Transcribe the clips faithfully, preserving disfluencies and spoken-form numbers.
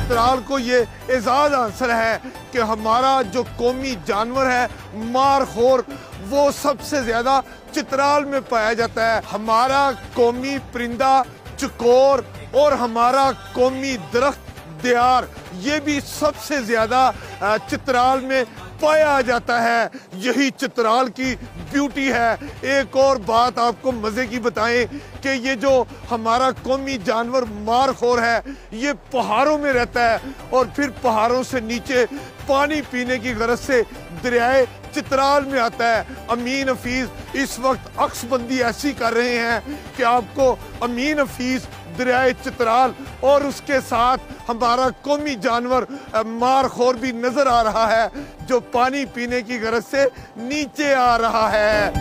चित्राल को ये एजाज हासिल है कि हमारा जो कौमी जानवर है मारखोर, वो सबसे ज्यादा चित्राल में पाया जाता है। हमारा कौमी परिंदा चकोर और हमारा कौमी दरख्त दियार, ये भी सबसे ज्यादा चित्राल में पाया जाता है। यही चित्राल की ब्यूटी है। एक और बात आपको मजे की बताएं कि ये जो हमारा कौमी जानवर मारखोर है, ये पहाड़ों में रहता है और फिर पहाड़ों से नीचे पानी पीने की गरज से दरियाए चित्राल में आता है। अमीन हफीज इस वक्त अक्सबंदी ऐसी कर रहे हैं कि आपको अमीन हफीज, दरियाए चित्राल और उसके साथ हमारा कौमी जानवर मारखोर भी नजर आ रहा है, जो पानी पीने की गरज से नीचे आ रहा है।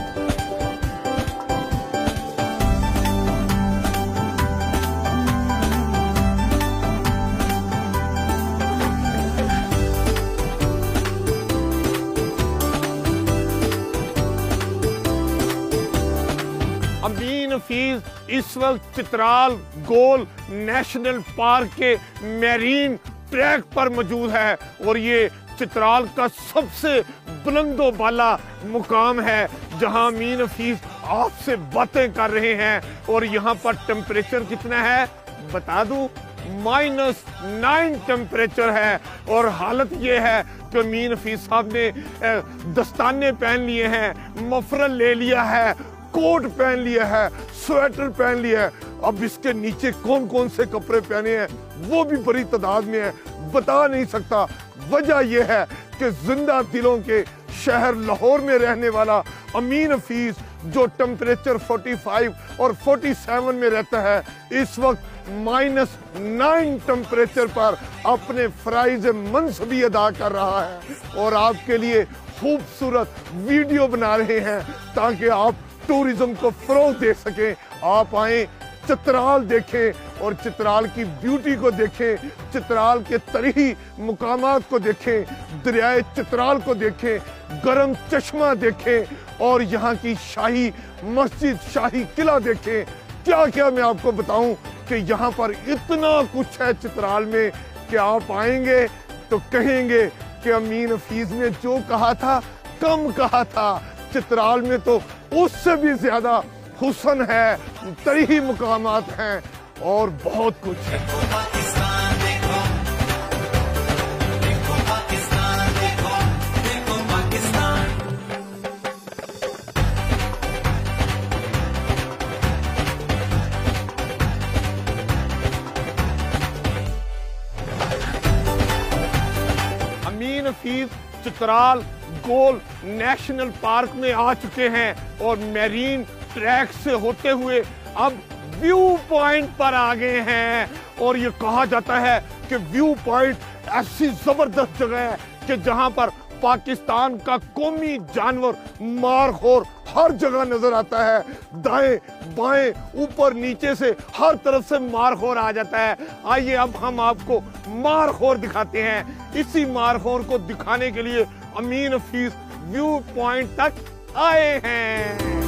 अमीन हफीज इस वक्त चित्राल गोल नेशनल पार्क के मैरीन ट्रैक पर मौजूद है और ये चित्राल का सबसे बुलंदो बाला मुकाम है, जहां अमीन हफीज आपसे बातें कर रहे हैं। और यहाँ पर टेम्परेचर कितना है बता दूं, माइनस नाइन टेम्परेचर है। और हालत ये है कि अमीन हफीज साहब ने दस्ताने पहन लिए हैं, मफरल ले लिया है, कोट पहन लिया है, स्वेटर पहन लिया है। अब इसके नीचे कौन कौन से कपड़े पहने हैं वो भी बड़ी तादाद में है, बता नहीं सकता। वजह यह है कि जिंदा दिलों के शहर लाहौर में रहने वाला अमीन हफीज, जो टेम्परेचर पैंतालीस और सैंतालीस में रहता है, इस वक्त माइनस नाइन टेम्परेचर पर अपने फराइज मनसबी अदा कर रहा है और आपके लिए खूबसूरत वीडियो बना रहे हैं ताकि आप टूरिज्म को फरोग दे सकें। आप आए, चित्राल देखें और चित्राल की ब्यूटी को देखें, चित्राल के तरीही मुकामात को देखें, दरियाए चित्राल को देखें, गरम चश्मा देखें और यहाँ की शाही मस्जिद, शाही किला देखें। क्या क्या मैं आपको बताऊं कि यहाँ पर इतना कुछ है चित्राल में कि आप आएंगे तो कहेंगे कि अमीन हफीज ने जो कहा था कम कहा था। चित्राल में तो उससे भी ज्यादा हुस्न है, तरीही मुकामात हैं और बहुत कुछ है। अमीन हफीज चित्राल गोल नेशनल पार्क में आ चुके हैं और मैरीन ट्रैक से होते हुए अब व्यू पॉइंट पर आ गए हैं। और ये कहा जाता है कि व्यू पॉइंट ऐसी जबरदस्त जगह है कि जहां पर पाकिस्तान का कौमी जानवर मारखोर हर जगह नजर आता है। दाएं बाएं ऊपर नीचे से हर तरफ से मारखोर आ जाता है। आइए अब हम आपको मारखोर दिखाते हैं। इसी मारखोर को दिखाने के लिए अमीन हफीज व्यू पॉइंट तक आए हैं।